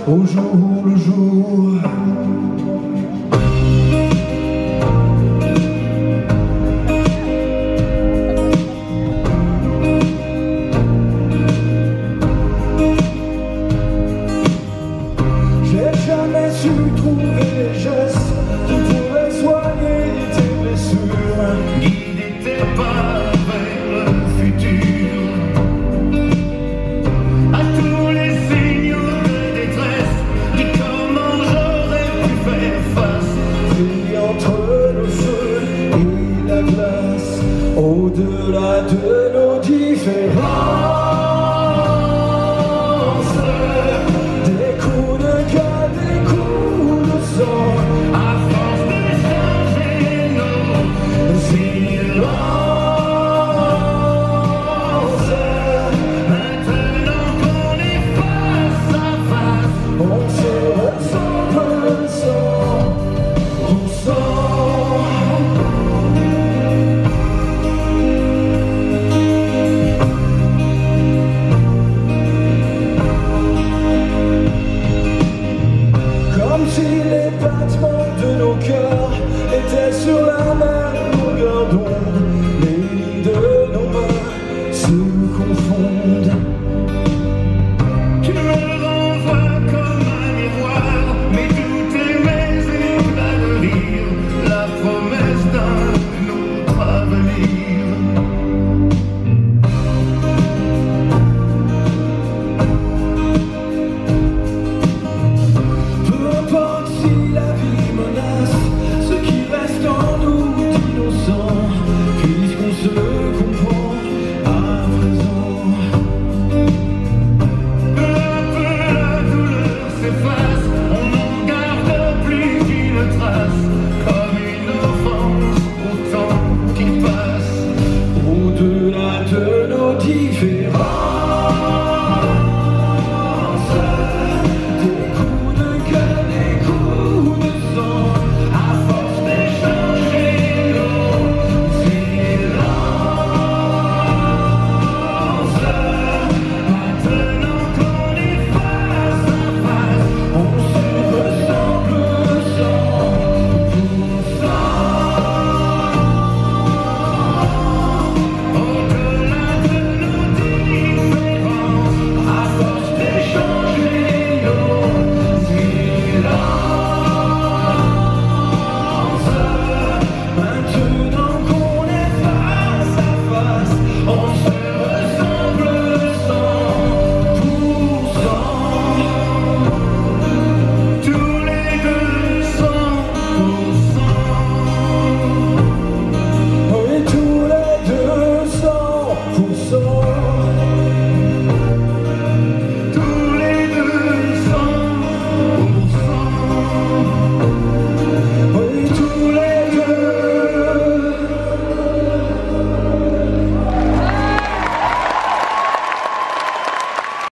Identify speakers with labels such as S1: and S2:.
S1: au jour le jour. J'ai jamais su trouver les gestes qui pourraient soigner tes blessures,
S2: guider tes pas vers le futur. À tous les signaux de détresse, dis comment j'aurais pu faire face.
S1: et entre le feu et la glace, au-delà de nos différences.